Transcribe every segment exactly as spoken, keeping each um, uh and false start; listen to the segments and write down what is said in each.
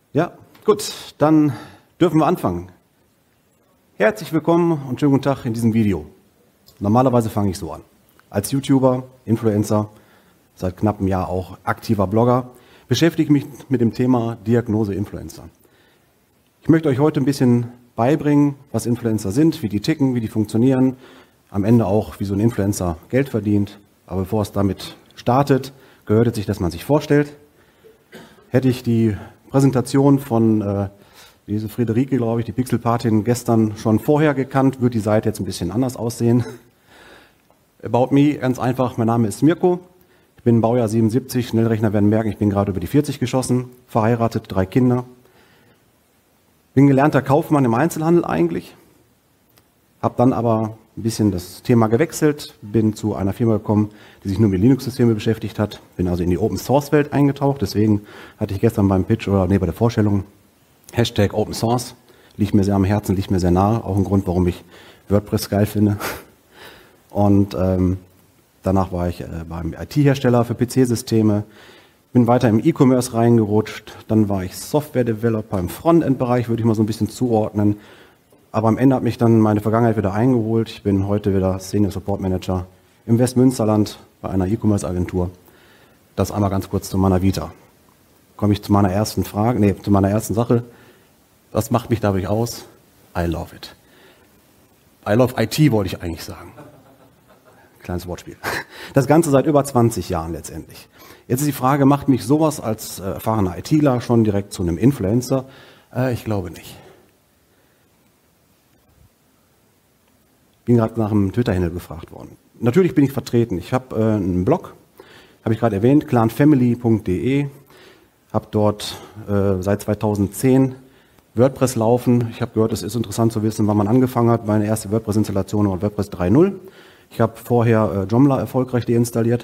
Ja, gut, dann dürfen wir anfangen. Herzlich willkommen und schönen guten Tag in diesem Video. Normalerweise fange ich so an. Als YouTuber, Influencer, seit knapp einem Jahr auch aktiver Blogger, beschäftige ich mich mit dem Thema Diagnose Influencer. Ich möchte euch heute ein bisschen beibringen, was Influencer sind, wie die ticken, wie die funktionieren, am Ende auch, wie so ein Influencer Geld verdient. Aber bevor es damit startet, gehört es sich, dass man sich vorstellt. Hätte ich die Präsentation von äh, diese Friederike, glaube ich, die Pixelpatin, gestern schon vorher gekannt, wird die Seite jetzt ein bisschen anders aussehen. About me, ganz einfach, mein Name ist Mirko, ich bin Baujahr siebenundsiebzig, Schnellrechner werden merken, ich bin gerade über die vierzig geschossen, verheiratet, drei Kinder. Bin gelernter Kaufmann im Einzelhandel eigentlich, habe dann aber ein bisschen das Thema gewechselt, bin zu einer Firma gekommen, die sich nur mit Linux-Systemen beschäftigt hat, bin also in die Open-Source-Welt eingetaucht, deswegen hatte ich gestern beim Pitch oder nee, bei der Vorstellung Hashtag Open Source, liegt mir sehr am Herzen, liegt mir sehr nahe, auch ein Grund, warum ich WordPress geil finde. Und ähm, danach war ich äh, beim I T-Hersteller für P C-Systeme, bin weiter im E-Commerce reingerutscht, dann war ich Software-Developer im Frontend-Bereich, würde ich mal so ein bisschen zuordnen. Aber am Ende hat mich dann meine Vergangenheit wieder eingeholt. Ich bin heute wieder Senior Support Manager im Westmünsterland bei einer E-Commerce-Agentur. Das einmal ganz kurz zu meiner Vita. Komme ich zu meiner ersten Frage, nee, zu meiner ersten Sache. Was macht mich dadurch aus? I love it. I love I T, wollte ich eigentlich sagen. Kleines Wortspiel. Das Ganze seit über zwanzig Jahren letztendlich. Jetzt ist die Frage, macht mich sowas als äh, erfahrener ITler schon direkt zu einem Influencer? Äh, ich glaube nicht. Bin gerade nach einem Twitter-Handle gefragt worden. Natürlich bin ich vertreten. Ich habe äh, einen Blog, habe ich gerade erwähnt, clanfamily punkt de. Habe dort äh, seit zweitausendzehn WordPress laufen. Ich habe gehört, es ist interessant zu wissen, wann man angefangen hat. Meine erste WordPress-Installation war WordPress drei Punkt null. Ich habe vorher äh, Joomla erfolgreich deinstalliert.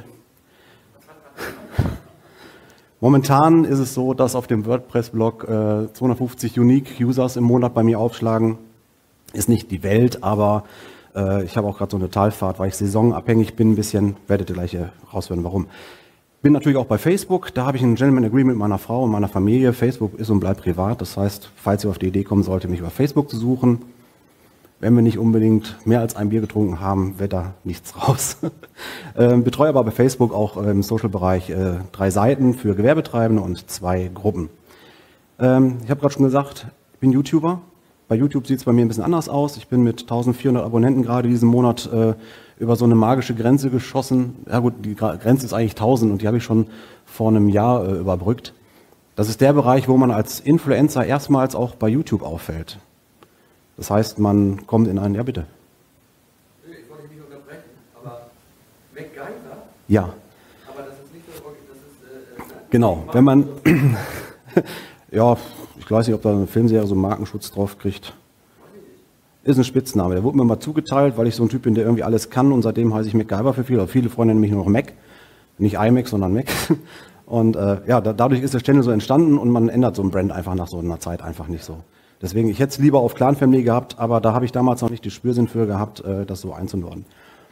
Momentan ist es so, dass auf dem WordPress-Blog äh, zweihundertfünfzig Unique Users im Monat bei mir aufschlagen. Ist nicht die Welt, aber äh, ich habe auch gerade so eine Talfahrt, weil ich saisonabhängig bin, ein bisschen, werdet ihr gleich raushören, warum. Bin natürlich auch bei Facebook, da habe ich ein Gentleman Agreement mit meiner Frau und meiner Familie. Facebook ist und bleibt privat, das heißt, falls ihr auf die Idee kommen solltet, mich über Facebook zu suchen, wenn wir nicht unbedingt mehr als ein Bier getrunken haben, wird da nichts raus. ähm, betreue aber bei Facebook auch äh, im Social-Bereich äh, drei Seiten für Gewerbetreibende und zwei Gruppen. Ähm, ich habe gerade schon gesagt, ich bin YouTuber. Bei YouTube sieht es bei mir ein bisschen anders aus. Ich bin mit eintausendvierhundert Abonnenten gerade diesen Monat äh, über so eine magische Grenze geschossen. Ja gut, die Grenze ist eigentlich tausend und die habe ich schon vor einem Jahr äh, überbrückt. Das ist der Bereich, wo man als Influencer erstmals auch bei YouTube auffällt. Das heißt, man kommt in einen... Ja, bitte. Ich wollte dich nicht unterbrechen, aber MacGyver? Ja. Aber das ist nicht so... Das ist, äh, genau, wenn man... ja, ich weiß nicht, ob da eine Filmserie so einen Markenschutz drauf kriegt. Ist ein Spitzname. Der wurde mir mal zugeteilt, weil ich so ein Typ bin, der irgendwie alles kann. Und seitdem heiße ich MacGyver für viele. Viele Freunde nennen mich nur noch Mac. Nicht iMac, sondern Mac. Und äh, ja, da, dadurch ist der Channel so entstanden und man ändert so ein Brand einfach nach so einer Zeit einfach nicht so. Deswegen, ich hätte es lieber auf Clanfamily gehabt, aber da habe ich damals noch nicht die Spürsinn für gehabt, äh, das so einzunordnen.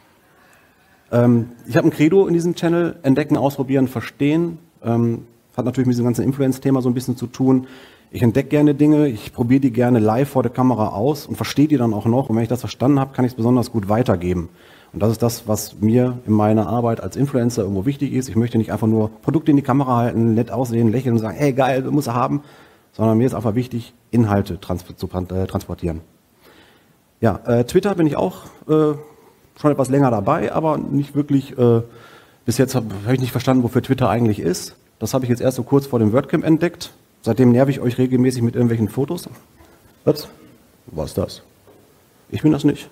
Ähm, ich habe ein Credo in diesem Channel, entdecken, ausprobieren, verstehen. Ähm, hat natürlich mit diesem ganzen Influence-Thema so ein bisschen zu tun. Ich entdecke gerne Dinge, ich probiere die gerne live vor der Kamera aus und verstehe die dann auch noch. Und wenn ich das verstanden habe, kann ich es besonders gut weitergeben. Und das ist das, was mir in meiner Arbeit als Influencer irgendwo wichtig ist. Ich möchte nicht einfach nur Produkte in die Kamera halten, nett aussehen, lächeln und sagen, hey geil, du musst er haben. Sondern mir ist einfach wichtig, Inhalte trans zu äh, transportieren. Ja, äh, Twitter bin ich auch äh, schon etwas länger dabei, aber nicht wirklich, äh, bis jetzt habe hab ich nicht verstanden, wofür Twitter eigentlich ist. Das habe ich jetzt erst so kurz vor dem WordCamp entdeckt. Seitdem nerv ich euch regelmäßig mit irgendwelchen Fotos. Ups, was ist das? Ich bin das nicht.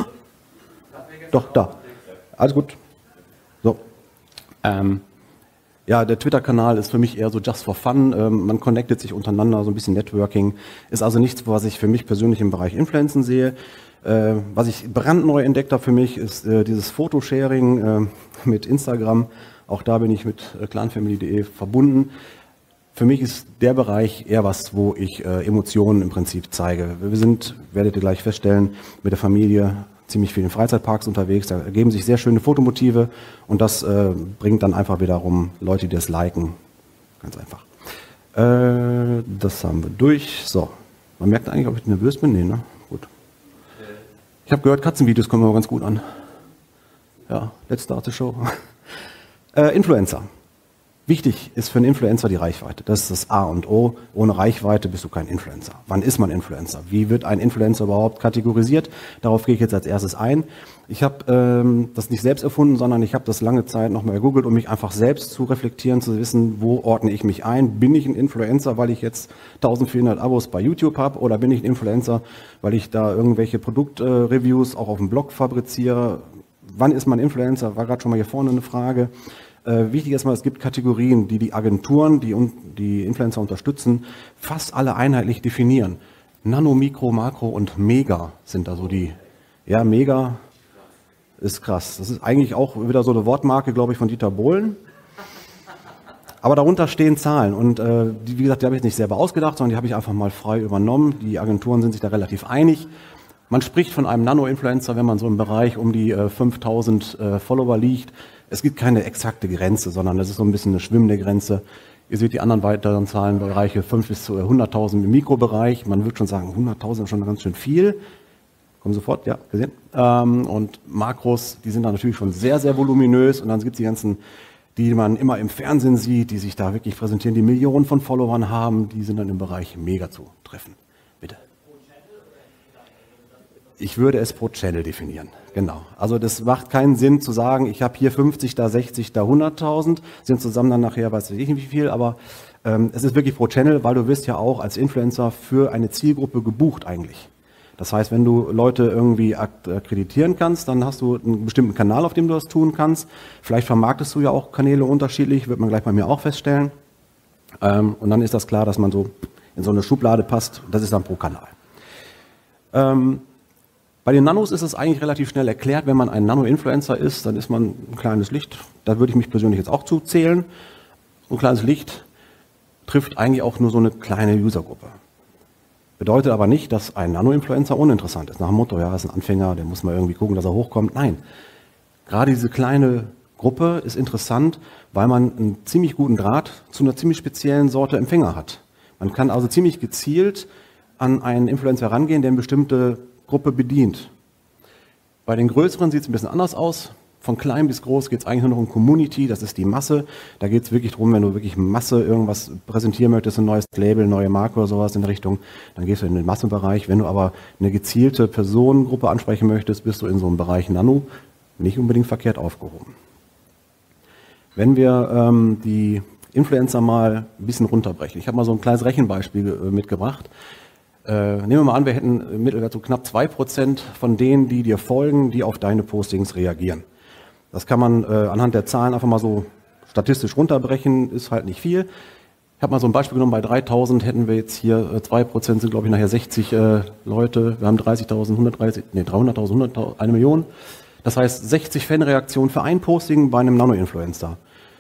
Doch, da. Alles gut. So. Ähm, ja, der Twitter-Kanal ist für mich eher so just for fun. Ähm, man connectet sich untereinander, so ein bisschen Networking. Ist also nichts, was ich für mich persönlich im Bereich Influencen sehe. Äh, was ich brandneu entdeckt habe für mich, ist äh, dieses Fotosharing äh, mit Instagram. Auch da bin ich mit äh, clanfamily punkt de verbunden. Für mich ist der Bereich eher was, wo ich äh, Emotionen im Prinzip zeige. Wir sind, werdet ihr gleich feststellen, mit der Familie ziemlich viel in Freizeitparks unterwegs. Da ergeben sich sehr schöne Fotomotive und das äh, bringt dann einfach wiederum Leute, die das liken. Ganz einfach. Äh, Das haben wir durch. So, man merkt eigentlich, ob ich nervös bin. Nee, ne? Gut. Ich habe gehört, Katzenvideos kommen aber ganz gut an. Ja, let's start the show. äh, Influencer. Wichtig ist für einen Influencer die Reichweite. Das ist das A und O. Ohne Reichweite bist du kein Influencer. Wann ist man Influencer? Wie wird ein Influencer überhaupt kategorisiert? Darauf gehe ich jetzt als erstes ein. Ich habe ähm, das nicht selbst erfunden, sondern ich habe das lange Zeit nochmal gegoogelt, um mich einfach selbst zu reflektieren, zu wissen, wo ordne ich mich ein? Bin ich ein Influencer, weil ich jetzt eintausendvierhundert Abos bei YouTube habe? Oder bin ich ein Influencer, weil ich da irgendwelche Produktreviews äh, auch auf dem Blog fabriziere? Wann ist man Influencer? War gerade schon mal hier vorne eine Frage. Äh, wichtig ist mal, es gibt Kategorien, die die Agenturen, die die Influencer unterstützen, fast alle einheitlich definieren. Nano, Mikro, Makro und Mega sind da so die. Ja, Mega ist krass. Das ist eigentlich auch wieder so eine Wortmarke, glaube ich, von Dieter Bohlen. Aber darunter stehen Zahlen und äh, die, wie gesagt, die habe ich nicht selber ausgedacht, sondern die habe ich einfach mal frei übernommen. Die Agenturen sind sich da relativ einig. Man spricht von einem Nano-Influencer, wenn man so im Bereich um die äh, fünftausend äh, Follower liegt. Es gibt keine exakte Grenze, sondern das ist so ein bisschen eine schwimmende Grenze. Ihr seht die anderen weiteren Zahlenbereiche, fünf bis zu hunderttausend im Mikrobereich. Man würde schon sagen, hunderttausend ist schon ganz schön viel. Kommen sofort, ja, gesehen. Ähm, und Makros, die sind da natürlich schon sehr, sehr voluminös. Und dann gibt es die ganzen, die man immer im Fernsehen sieht, die sich da wirklich präsentieren, die Millionen von Followern haben. Die sind dann im Bereich Mega zu treffen. Bitte. Ich würde es pro Channel definieren, genau. Also das macht keinen Sinn zu sagen, ich habe hier fünfzig, da sechzig, da hunderttausend, sind zusammen dann nachher, weiß ich nicht wie viel, aber ähm, es ist wirklich pro Channel, weil du wirst ja auch als Influencer für eine Zielgruppe gebucht eigentlich. Das heißt, wenn du Leute irgendwie akkreditieren kannst, dann hast du einen bestimmten Kanal, auf dem du das tun kannst. Vielleicht vermarktest du ja auch Kanäle unterschiedlich, wird man gleich bei mir auch feststellen. Ähm, und dann ist das klar, dass man so in so eine Schublade passt, das ist dann pro Kanal. Ähm, Bei den Nanos ist es eigentlich relativ schnell erklärt, wenn man ein Nano-Influencer ist, dann ist man ein kleines Licht. Da würde ich mich persönlich jetzt auch zuzählen. So ein kleines Licht trifft eigentlich auch nur so eine kleine Usergruppe. Bedeutet aber nicht, dass ein Nano-Influencer uninteressant ist. Nach dem Motto, ja, ist ein Anfänger, der muss mal irgendwie gucken, dass er hochkommt. Nein, gerade diese kleine Gruppe ist interessant, weil man einen ziemlich guten Draht zu einer ziemlich speziellen Sorte Empfänger hat. Man kann also ziemlich gezielt an einen Influencer rangehen, der eine bestimmte Gruppe bedient. Bei den größeren sieht es ein bisschen anders aus. Von klein bis groß geht es eigentlich nur noch um Community, das ist die Masse. Da geht es wirklich darum, wenn du wirklich Masse irgendwas präsentieren möchtest, ein neues Label, neue Marke oder sowas in der Richtung, dann gehst du in den Massenbereich. Wenn du aber eine gezielte Personengruppe ansprechen möchtest, bist du in so einem Bereich Nano nicht unbedingt verkehrt aufgehoben. Wenn wir ähm, die Influencer mal ein bisschen runterbrechen. Ich habe mal so ein kleines Rechenbeispiel äh, mitgebracht. Äh, nehmen wir mal an, wir hätten mittelwert so knapp zwei Prozent von denen, die dir folgen, die auf deine Postings reagieren. Das kann man äh, anhand der Zahlen einfach mal so statistisch runterbrechen, ist halt nicht viel. Ich habe mal so ein Beispiel genommen, bei dreitausend hätten wir jetzt hier äh, zwei Prozent sind, glaube ich, nachher sechzig äh, Leute. Wir haben dreißigtausend, hundertdreißig, nee, dreihunderttausend, hunderttausend, eine Million. Das heißt, sechzig Fanreaktionen für ein Posting bei einem Nano-Influencer.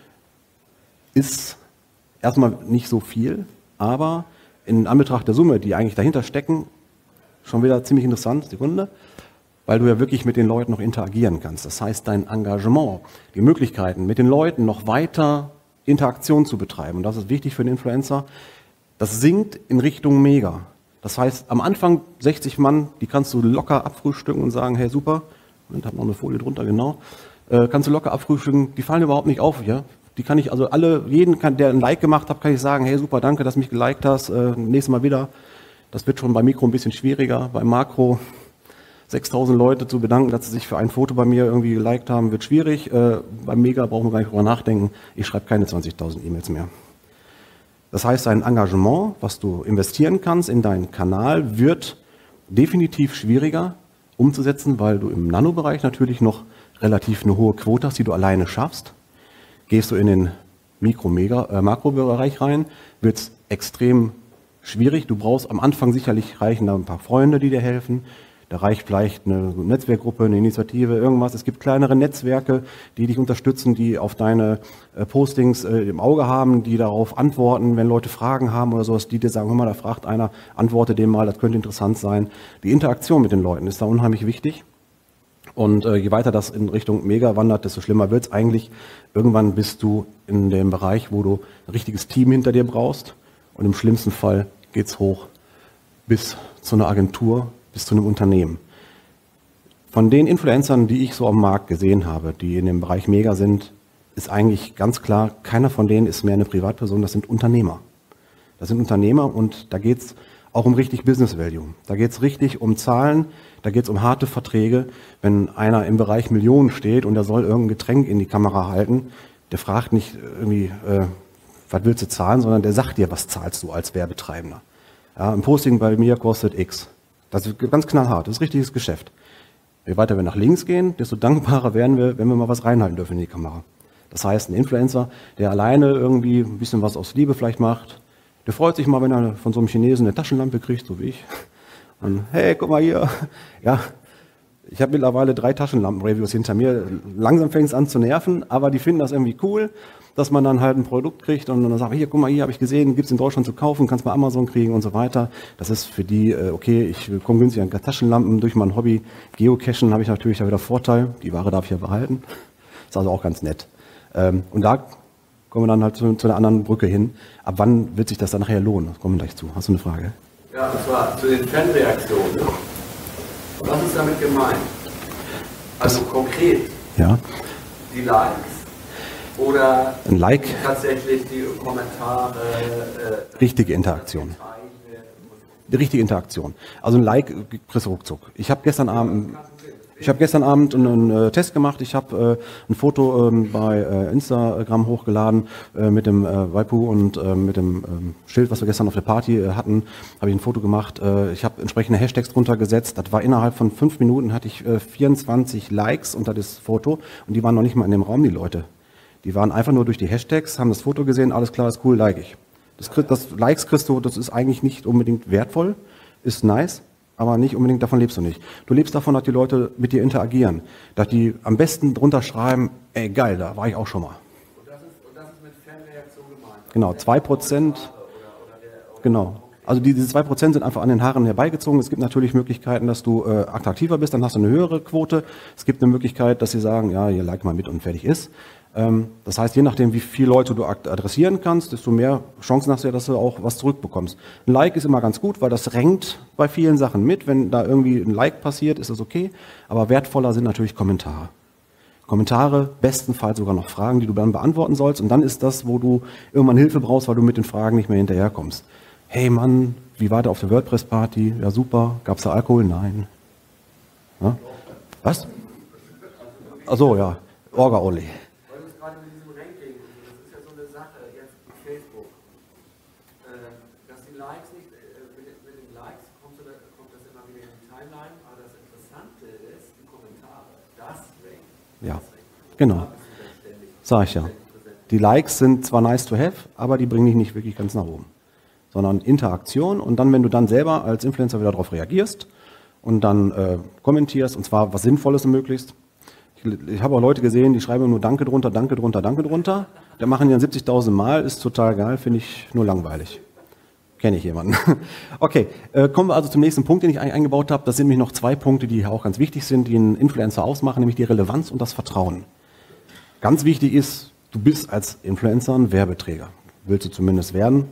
Ist erstmal nicht so viel, aber in Anbetracht der Summe, die eigentlich dahinter stecken, schon wieder ziemlich interessant, Sekunde, weil du ja wirklich mit den Leuten noch interagieren kannst. Das heißt, dein Engagement, die Möglichkeiten, mit den Leuten noch weiter Interaktion zu betreiben, und das ist wichtig für den Influencer, das sinkt in Richtung Mega. Das heißt, am Anfang sechzig Mann, die kannst du locker abfrühstücken und sagen, hey super, und ich habe noch eine Folie drunter, genau, äh, kannst du locker abfrühstücken, die fallen überhaupt nicht auf hier. Die kann ich, also alle, jeden, kann, der ein Like gemacht hat, kann ich sagen, hey super, danke, dass du mich geliked hast, äh, nächstes Mal wieder. Das wird schon bei Mikro ein bisschen schwieriger, bei Makro sechstausend Leute zu bedanken, dass sie sich für ein Foto bei mir irgendwie geliked haben, wird schwierig. Äh, beim Mega brauchen wir gar nicht drüber nachdenken, ich schreibe keine zwanzigtausend E-Mails mehr. Das heißt, ein Engagement, was du investieren kannst in deinen Kanal, wird definitiv schwieriger umzusetzen, weil du im Nano-Bereich natürlich noch relativ eine hohe Quote hast, die du alleine schaffst. Gehst du in den Mikro-Mega-Makro-Bereich rein, wird es extrem schwierig. Du brauchst am Anfang sicherlich reichen da ein paar Freunde, die dir helfen. Da reicht vielleicht eine Netzwerkgruppe, eine Initiative, irgendwas. Es gibt kleinere Netzwerke, die dich unterstützen, die auf deine äh, Postings äh, im Auge haben, die darauf antworten, wenn Leute Fragen haben oder sowas, die dir sagen, hör mal, da fragt einer, antworte dem mal, das könnte interessant sein. Die Interaktion mit den Leuten ist da unheimlich wichtig. Und äh, je weiter das in Richtung Mega wandert, desto schlimmer wird es eigentlich. Irgendwann bist du in dem Bereich, wo du ein richtiges Team hinter dir brauchst und im schlimmsten Fall geht es hoch bis zu einer Agentur, bis zu einem Unternehmen. Von den Influencern, die ich so am Markt gesehen habe, die in dem Bereich Mega sind, ist eigentlich ganz klar, keiner von denen ist mehr eine Privatperson, das sind Unternehmer. Das sind Unternehmer und da geht es auch um richtig Business Value. Da geht es richtig um Zahlen, da geht es um harte Verträge. Wenn einer im Bereich Millionen steht und er soll irgendein Getränk in die Kamera halten, der fragt nicht irgendwie, äh, was willst du zahlen, sondern der sagt dir, was zahlst du als Werbetreibender. Ja, ein Posting bei mir kostet X. Das ist ganz knallhart, das ist richtiges Geschäft. Je weiter wir nach links gehen, desto dankbarer werden wir, wenn wir mal was reinhalten dürfen in die Kamera. Das heißt, ein Influencer, der alleine irgendwie ein bisschen was aus Liebe vielleicht macht, der freut sich mal, wenn er von so einem Chinesen eine Taschenlampe kriegt, so wie ich. Und hey, guck mal hier. Ja, ich habe mittlerweile drei Taschenlampen-Reviews hinter mir. Langsam fängt es an zu nerven, aber die finden das irgendwie cool, dass man dann halt ein Produkt kriegt und dann sagt, hier, guck mal, hier habe ich gesehen, gibt es in Deutschland zu kaufen, kannst bei Amazon kriegen und so weiter. Das ist für die, äh, okay, ich komme günstig an Taschenlampen. Durch mein Hobby Geocachen habe ich natürlich da wieder Vorteil. Die Ware darf ich ja behalten. Ist also auch ganz nett. Ähm, und da kommen wir dann halt zu, zu einer anderen Brücke hin. Ab wann wird sich das dann nachher lohnen? Das kommen wir gleich zu. Hast du eine Frage? Ja, und zwar zu den Fanreaktionen. Was ist damit gemeint? Also das, konkret, ja. Die Likes oder ein Like, tatsächlich die Kommentare? Äh, richtige Interaktion. Die richtige Interaktion. Also ein Like kriegst du ruckzuck. Ich habe gestern Abend... Ich habe gestern Abend einen äh, Test gemacht. Ich habe äh, ein Foto ähm, bei äh, Instagram hochgeladen äh, mit dem äh, Waipu und äh, mit dem ähm, Schild, was wir gestern auf der Party äh, hatten. Habe ich ein Foto gemacht. Äh, ich habe entsprechende Hashtags drunter gesetzt. Das war innerhalb von fünf Minuten hatte ich äh, vierundzwanzig Likes unter das Foto und die waren noch nicht mal in dem Raum, die Leute. Die waren einfach nur durch die Hashtags, haben das Foto gesehen, alles klar, ist cool, like ich. Das, das Likes kriegst du, das ist eigentlich nicht unbedingt wertvoll, ist nice. Aber nicht unbedingt davon lebst du nicht. Du lebst davon, dass die Leute mit dir interagieren. Dass die am besten drunter schreiben, ey geil, da war ich auch schon mal. Und das ist, und das ist mit Fanreaktion gemeint? Genau, zwei Prozent. Genau. Also die, diese zwei Prozent sind einfach an den Haaren herbeigezogen. Es gibt natürlich Möglichkeiten, dass du äh, attraktiver bist, dann hast du eine höhere Quote. Es gibt eine Möglichkeit, dass sie sagen, ja, ihr like mal mit und fertig ist. Ähm, das heißt, je nachdem, wie viele Leute du adressieren kannst, desto mehr Chancen hast du ja, dass du auch was zurückbekommst. Ein Like ist immer ganz gut, weil das renkt bei vielen Sachen mit. Wenn da irgendwie ein Like passiert, ist das okay. Aber wertvoller sind natürlich Kommentare. Kommentare, bestenfalls sogar noch Fragen, die du dann beantworten sollst. Und dann ist das, wo du irgendwann Hilfe brauchst, weil du mit den Fragen nicht mehr hinterherkommst. Hey Mann, wie war der auf der WordPress-Party? Ja super. Gab es da Alkohol? Nein. Ja? Was? Ach so, ja. Orga-Olli. Weil du es gerade mit diesem Ranking, das ist ja so eine Sache, jetzt mit Facebook, dass die Likes nicht, mit den Likes kommt das immer wieder in die Timeline, aber das Interessante ist, die Kommentare, das Ranking. Ja, genau. Sag ich ja. Die Likes sind zwar nice to have, aber die bringen dich nicht wirklich ganz nach oben. Sondern Interaktion und dann, wenn du dann selber als Influencer wieder darauf reagierst und dann äh, kommentierst, und zwar was Sinnvolles möglichst. Ich, ich habe auch Leute gesehen, die schreiben nur Danke drunter, Danke drunter, Danke drunter. Der machen die dann siebzigtausend Mal, ist total geil, finde ich nur langweilig. Kenne ich jemanden. Okay, äh, kommen wir also zum nächsten Punkt, den ich eingebaut habe. Das sind nämlich noch zwei Punkte, die auch ganz wichtig sind, die einen Influencer ausmachen, nämlich die Relevanz und das Vertrauen. Ganz wichtig ist, du bist als Influencer ein Werbeträger. Willst du zumindest werden?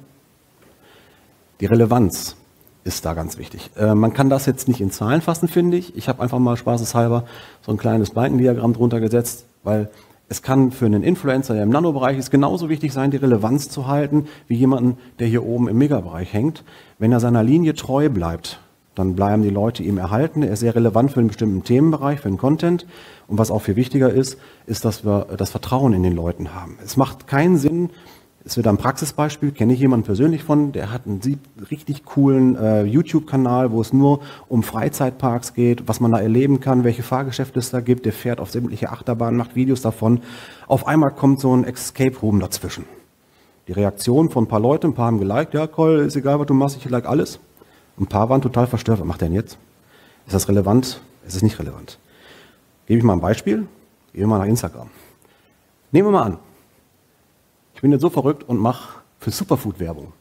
Die Relevanz ist da ganz wichtig. Äh, man kann das jetzt nicht in Zahlen fassen, finde ich. Ich habe einfach mal spaßeshalber so ein kleines Balkendiagramm drunter gesetzt, weil es kann für einen Influencer, der im Nanobereich ist, genauso wichtig sein, die Relevanz zu halten, wie jemanden, der hier oben im Megabereich hängt. Wenn er seiner Linie treu bleibt, dann bleiben die Leute ihm erhalten. Er ist sehr relevant für einen bestimmten Themenbereich, für den Content. Und was auch viel wichtiger ist, ist, dass wir das Vertrauen in den Leuten haben. Es macht keinen Sinn. Es wird ein Praxisbeispiel, kenne ich jemanden persönlich von, der hat einen richtig coolen äh, YouTube-Kanal, wo es nur um Freizeitparks geht, was man da erleben kann, welche Fahrgeschäfte es da gibt, der fährt auf sämtliche Achterbahnen, macht Videos davon. Auf einmal kommt so ein Escape Room dazwischen. Die Reaktion von ein paar Leuten, ein paar haben geliked, ja Col, ist egal, was du machst, ich like alles. Ein paar waren total verstört, was macht der denn jetzt? Ist das relevant? Es ist nicht relevant. Gebe ich mal ein Beispiel, gehen wir mal nach Instagram. Nehmen wir mal an, ich bin jetzt so verrückt und mache für Superfood Werbung.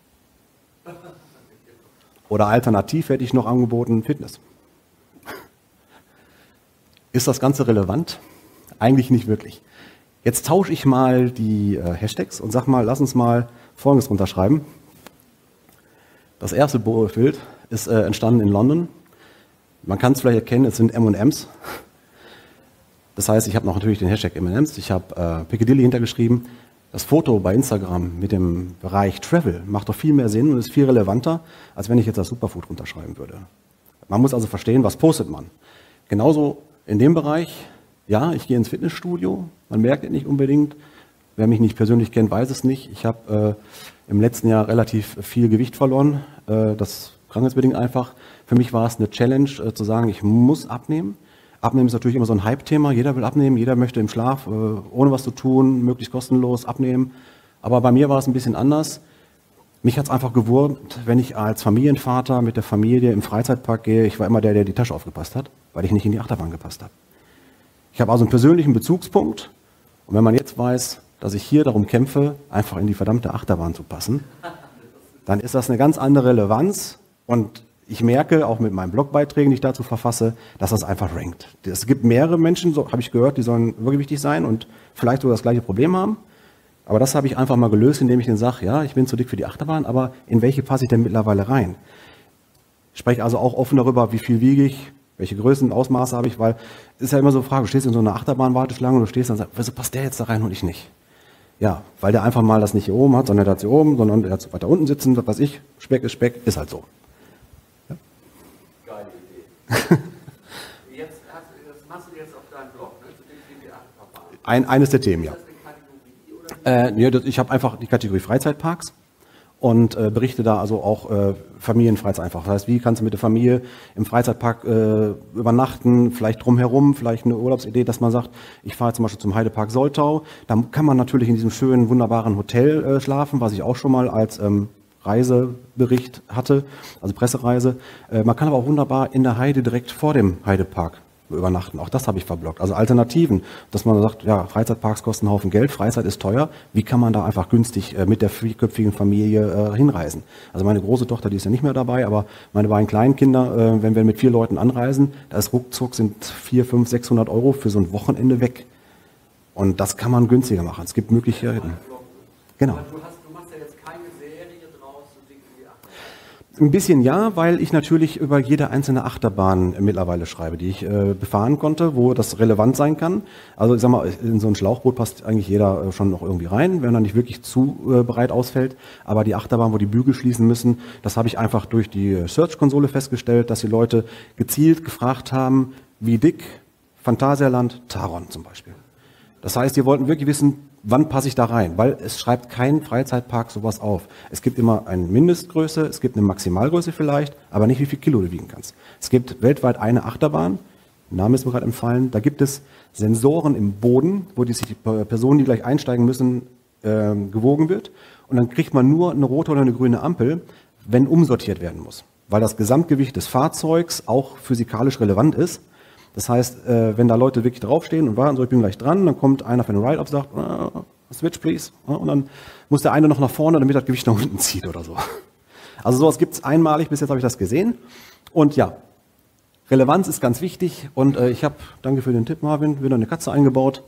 Oder alternativ hätte ich noch angeboten Fitness. Ist das Ganze relevant? Eigentlich nicht wirklich. Jetzt tausche ich mal die äh, Hashtags und sag mal, lass uns mal Folgendes runterschreiben. Das erste Bild ist äh, entstanden in London. Man kann es vielleicht erkennen, es sind M und M's. Das heißt, ich habe noch natürlich den Hashtag M und M's, ich habe äh, Piccadilly hintergeschrieben. Das Foto bei Instagram mit dem Bereich Travel macht doch viel mehr Sinn und ist viel relevanter, als wenn ich jetzt das Superfood runterschreiben würde. Man muss also verstehen, was postet man. Genauso in dem Bereich, ja, ich gehe ins Fitnessstudio, man merkt es nicht unbedingt. Wer mich nicht persönlich kennt, weiß es nicht. Ich habe äh, im letzten Jahr relativ viel Gewicht verloren, äh, das krankheitsbedingt einfach. Für mich war es eine Challenge, äh, zu sagen, ich muss abnehmen. Abnehmen ist natürlich immer so ein Hype-Thema. Jeder will abnehmen, jeder möchte im Schlaf, äh, ohne was zu tun, möglichst kostenlos abnehmen. Aber bei mir war es ein bisschen anders. Mich hat es einfach gewurmt, wenn ich als Familienvater mit der Familie im Freizeitpark gehe. Ich war immer der, der die Tasche aufgepasst hat, weil ich nicht in die Achterbahn gepasst habe. Ich habe also einen persönlichen Bezugspunkt. Und wenn man jetzt weiß, dass ich hier darum kämpfe, einfach in die verdammte Achterbahn zu passen, dann ist das eine ganz andere Relevanz. Und ich merke, auch mit meinen Blogbeiträgen, die ich dazu verfasse, dass das einfach rankt. Es gibt mehrere Menschen, so habe ich gehört, die sollen übergewichtig sein und vielleicht sogar das gleiche Problem haben. Aber das habe ich einfach mal gelöst, indem ich denen sage, ja, ich bin zu dick für die Achterbahn, aber in welche passe ich denn mittlerweile rein? Ich spreche also auch offen darüber, wie viel wiege ich, welche Größen, Ausmaße habe ich, weil es ist ja immer so eine Frage, du stehst in so einer Achterbahnwarteschlange und du stehst dann und sagst, wieso passt der jetzt da rein und ich nicht? Ja, weil der einfach mal das nicht hier oben hat, sondern der hat hier oben, sondern der hat weiter unten sitzen, was weiß ich, Speck ist Speck, ist halt so. Ja. Geile Idee. Jetzt hast, das machst du jetzt auf deinem Blog, ne? Zu dem T V acht-Verfahren. Ein, eines der Themen, ja. Ist das eine Kategorie oder? Äh, nee, das, ich habe einfach die Kategorie Freizeitparks und äh, berichte da also auch äh, Familienfreizeit einfach. Das heißt, wie kannst du mit der Familie im Freizeitpark äh, übernachten, vielleicht drumherum, vielleicht eine Urlaubsidee, dass man sagt, ich fahre zum Beispiel zum Heidepark Soltau. Da kann man natürlich in diesem schönen, wunderbaren Hotel äh, schlafen, was ich auch schon mal als ähm, Reisebericht hatte, also Pressereise. Äh, man kann aber auch wunderbar in der Heide direkt vor dem Heidepark übernachten. Auch das habe ich verblockt. Also Alternativen, dass man sagt, ja, Freizeitparks kosten einen Haufen Geld, Freizeit ist teuer. Wie kann man da einfach günstig äh, mit der vierköpfigen Familie äh, hinreisen? Also meine große Tochter, die ist ja nicht mehr dabei, aber meine beiden kleinen Kinder, äh, wenn wir mit vier Leuten anreisen, da ist ruckzuck sind vier, fünf, sechshundert Euro für so ein Wochenende weg. Und das kann man günstiger machen. Es gibt Möglichkeiten. Genau. Aber du, hast, du machst ja jetzt keine Serie draus, so dick wie die Achterbahn. Ein bisschen ja, weil ich natürlich über jede einzelne Achterbahn mittlerweile schreibe, die ich äh, befahren konnte, wo das relevant sein kann. Also ich sag mal, in so ein Schlauchboot passt eigentlich jeder äh, schon noch irgendwie rein, wenn er nicht wirklich zu äh, breit ausfällt. Aber die Achterbahn, wo die Bügel schließen müssen, das habe ich einfach durch die Search-Konsole festgestellt, dass die Leute gezielt gefragt haben, wie dick, Phantasialand, Taron zum Beispiel. Das heißt, die wollten wirklich wissen, wann passe ich da rein? Weil es schreibt kein Freizeitpark sowas auf. Es gibt immer eine Mindestgröße, es gibt eine Maximalgröße vielleicht, aber nicht wie viel Kilo du wiegen kannst. Es gibt weltweit eine Achterbahn, Name ist mir gerade entfallen, da gibt es Sensoren im Boden, wo die, sich die Personen, die gleich einsteigen müssen, äh, gewogen wird. Und dann kriegt man nur eine rote oder eine grüne Ampel, wenn umsortiert werden muss. Weil das Gesamtgewicht des Fahrzeugs auch physikalisch relevant ist. Das heißt, äh, wenn da Leute wirklich draufstehen und warten, so ich bin gleich dran, dann kommt einer für den Ride auf und sagt, uh, switch please. Und dann muss der eine noch nach vorne, damit das Gewicht nach unten zieht oder so. Also sowas gibt es einmalig, bis jetzt habe ich das gesehen. Und ja, Relevanz ist ganz wichtig. Und äh, ich habe, danke für den Tipp Marvin, wieder eine Katze eingebaut.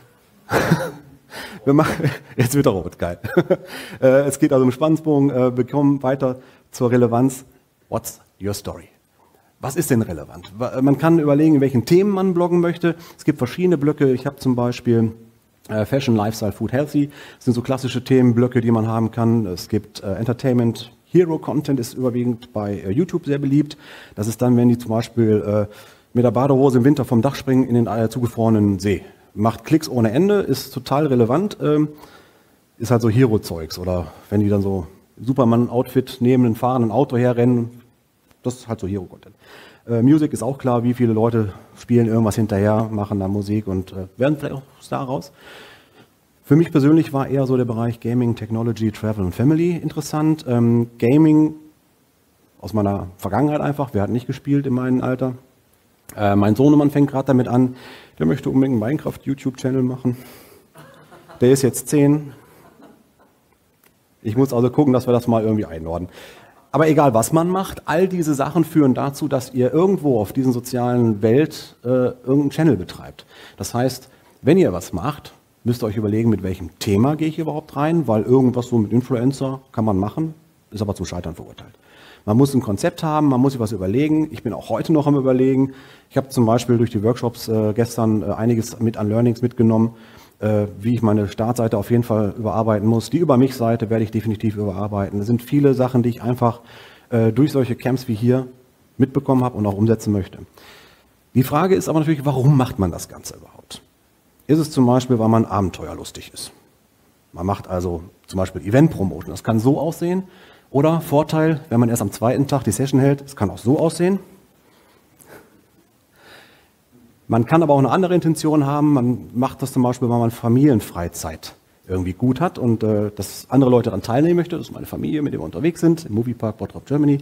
Wir machen, jetzt wird der Robot geil. äh, es geht also um Spannungsbogen, äh, wir kommen weiter zur Relevanz. What's your story? Was ist denn relevant? Man kann überlegen, in welchen Themen man bloggen möchte. Es gibt verschiedene Blöcke. Ich habe zum Beispiel äh, Fashion, Lifestyle, Food, Healthy. Das sind so klassische Themenblöcke, die man haben kann. Es gibt äh, Entertainment, Hero Content ist überwiegend bei äh, YouTube sehr beliebt. Das ist dann, wenn die zum Beispiel äh, mit der Badehose im Winter vom Dach springen in den äh, zugefrorenen See. Macht Klicks ohne Ende, ist total relevant. Ähm, ist halt so Hero-Zeugs. Oder wenn die dann so Superman-Outfit neben einem fahrenden Auto herrennen. Das ist halt so Hero-Content. Äh, Music ist auch klar, wie viele Leute spielen irgendwas hinterher, machen da Musik und äh, werden vielleicht auch Star raus. Für mich persönlich war eher so der Bereich Gaming, Technology, Travel und Family interessant. Ähm, Gaming aus meiner Vergangenheit einfach, wer hat nicht gespielt in meinem Alter. Äh, mein Sohnemann fängt gerade damit an, der möchte unbedingt einen Minecraft-YouTube-Channel machen. Der ist jetzt zehn. Ich muss also gucken, dass wir das mal irgendwie einordnen. Aber egal, was man macht, all diese Sachen führen dazu, dass ihr irgendwo auf diesen sozialen Welt äh, irgendeinen Channel betreibt. Das heißt, wenn ihr was macht, müsst ihr euch überlegen, mit welchem Thema gehe ich überhaupt rein, weil irgendwas so mit Influencer kann man machen. ist aber zum Scheitern verurteilt. Man muss ein Konzept haben, man muss sich was überlegen. Ich bin auch heute noch am Überlegen. Ich habe zum Beispiel durch die Workshops äh, gestern äh, einiges mit an Learnings mitgenommen, äh, wie ich meine Startseite auf jeden Fall überarbeiten muss. Die Über mich-Seite werde ich definitiv überarbeiten. Es sind viele Sachen, die ich einfach äh, durch solche Camps wie hier mitbekommen habe und auch umsetzen möchte. Die Frage ist aber natürlich, warum macht man das Ganze überhaupt? Ist es zum Beispiel, weil man abenteuerlustig ist? Man macht also zum Beispiel Event-Promotion. Das kann so aussehen. Oder Vorteil, wenn man erst am zweiten Tag die Session hält, es kann auch so aussehen. Man kann aber auch eine andere Intention haben. Man macht das zum Beispiel, weil man Familienfreizeit irgendwie gut hat und äh, dass andere Leute daran teilnehmen möchte. Das ist meine Familie, mit der wir unterwegs sind, im Moviepark Bottrop Germany.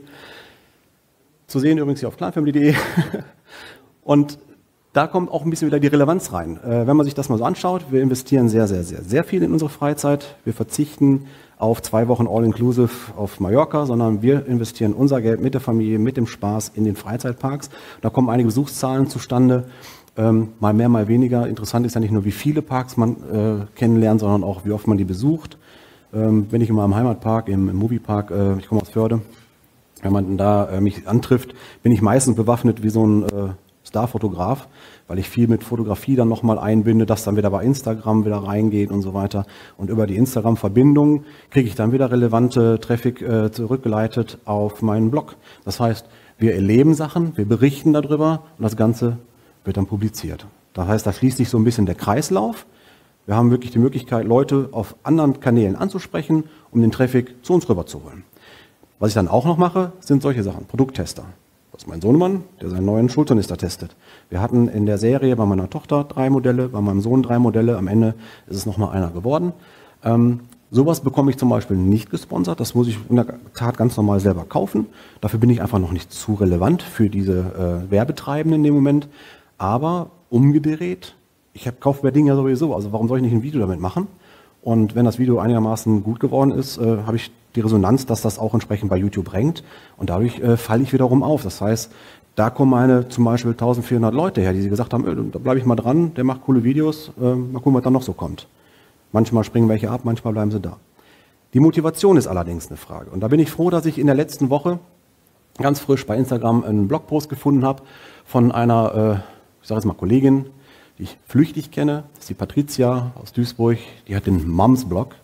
Zu sehen übrigens hier auf kleinfamily punkt de. Und da kommt auch ein bisschen wieder die Relevanz rein. Äh, wenn man sich das mal so anschaut, wir investieren sehr, sehr, sehr, sehr viel in unsere Freizeit. Wir verzichten auf zwei Wochen All-Inclusive auf Mallorca, sondern wir investieren unser Geld mit der Familie, mit dem Spaß in den Freizeitparks. Da kommen einige Besuchszahlen zustande, ähm, mal mehr, mal weniger. Interessant ist ja nicht nur, wie viele Parks man äh, kennenlernt, sondern auch, wie oft man die besucht. Ähm, wenn ich in meinem Heimatpark, im, im Moviepark, äh, ich komme aus Förde, wenn man da äh, mich antrifft, bin ich meistens bewaffnet wie so ein äh, Starfotograf, weil ich viel mit Fotografie dann nochmal einbinde, das dann wieder bei Instagram wieder reingeht und so weiter. Und über die Instagram-Verbindung kriege ich dann wieder relevante Traffic äh, zurückgeleitet auf meinen Blog. Das heißt, wir erleben Sachen, wir berichten darüber und das Ganze wird dann publiziert. Das heißt, da schließt sich so ein bisschen der Kreislauf. Wir haben wirklich die Möglichkeit, Leute auf anderen Kanälen anzusprechen, um den Traffic zu uns rüberzuholen. Was ich dann auch noch mache, sind solche Sachen, Produkttester. Das ist mein Sohnemann, der seinen neuen Schultornister testet. Wir hatten in der Serie bei meiner Tochter drei Modelle, bei meinem Sohn drei Modelle. Am Ende ist es nochmal einer geworden. Ähm, sowas bekomme ich zum Beispiel nicht gesponsert. Das muss ich in der Tat ganz normal selber kaufen. Dafür bin ich einfach noch nicht zu relevant für diese äh, Werbetreibenden in dem Moment. Aber umgedreht, ich kaufe mir Dinge ja sowieso. Also warum soll ich nicht ein Video damit machen? Und wenn das Video einigermaßen gut geworden ist, äh, habe ich die Resonanz, dass das auch entsprechend bei YouTube rankt. Und dadurch äh, falle ich wiederum auf. Das heißt, da kommen meine zum Beispiel eintausendvierhundert Leute her, die gesagt haben, öh, da bleibe ich mal dran, der macht coole Videos, äh, mal gucken, was da noch so kommt. Manchmal springen welche ab, manchmal bleiben sie da. Die Motivation ist allerdings eine Frage. Und da bin ich froh, dass ich in der letzten Woche ganz frisch bei Instagram einen Blogpost gefunden habe von einer, äh, ich sage jetzt mal Kollegin, die ich flüchtig kenne. Das ist die Patricia aus Duisburg, die hat den Moms-Blog.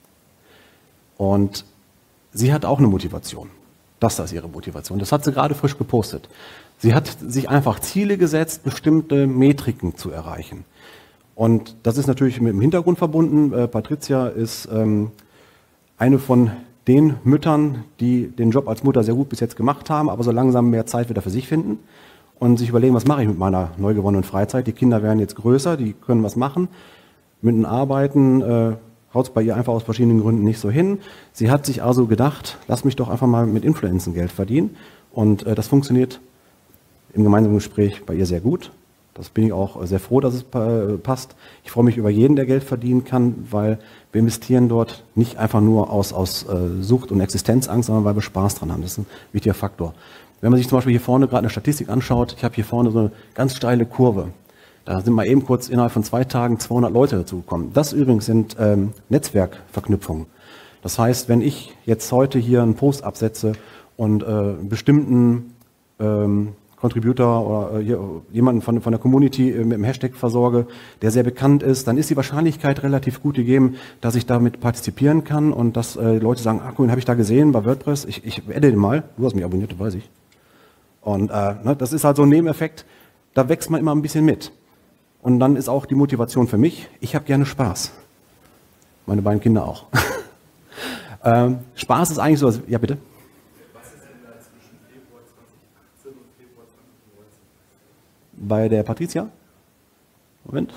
Und sie hat auch eine Motivation. Das ist ihre Motivation. Das hat sie gerade frisch gepostet. Sie hat sich einfach Ziele gesetzt, bestimmte Metriken zu erreichen. Und das ist natürlich mit dem Hintergrund verbunden. Äh, Patricia ist ähm, eine von den Müttern, die den Job als Mutter sehr gut bis jetzt gemacht haben, aber so langsam mehr Zeit wieder für sich finden und sich überlegen, was mache ich mit meiner neu gewonnenen Freizeit. Die Kinder werden jetzt größer, die können was machen. Mit dem Arbeiten äh, haut es bei ihr einfach aus verschiedenen Gründen nicht so hin. Sie hat sich also gedacht, lass mich doch einfach mal mit Influenzen Geld verdienen. Und äh, das funktioniert im gemeinsamen Gespräch bei ihr sehr gut. Das bin ich auch sehr froh, dass es äh, passt. Ich freue mich über jeden, der Geld verdienen kann, weil wir investieren dort nicht einfach nur aus, aus äh, Sucht und Existenzangst, sondern weil wir Spaß dran haben. Das ist ein wichtiger Faktor. Wenn man sich zum Beispiel hier vorne gerade eine Statistik anschaut, ich habe hier vorne so eine ganz steile Kurve. Da sind mal eben kurz innerhalb von zwei Tagen zweihundert Leute dazugekommen. Das übrigens sind ähm, Netzwerkverknüpfungen. Das heißt, wenn ich jetzt heute hier einen Post absetze und äh, einen bestimmten ähm, Contributor oder äh, hier, jemanden von, von der Community äh, mit dem Hashtag versorge, der sehr bekannt ist, dann ist die Wahrscheinlichkeit relativ gut gegeben, dass ich damit partizipieren kann und dass äh, Leute sagen, ah cool, den habe ich da gesehen bei WordPress, ich, ich adde den mal, du hast mich abonniert, das weiß ich. Und äh, ne, das ist halt so ein Nebeneffekt, da wächst man immer ein bisschen mit. Und dann ist auch die Motivation für mich, ich habe gerne Spaß. Meine beiden Kinder auch. ähm, Spaß ist eigentlich so, also, ja bitte? Was ist denn da zwischen Februar zweitausendachtzehn und Februar zweitausendneunzehn? Bei der Patricia? Moment.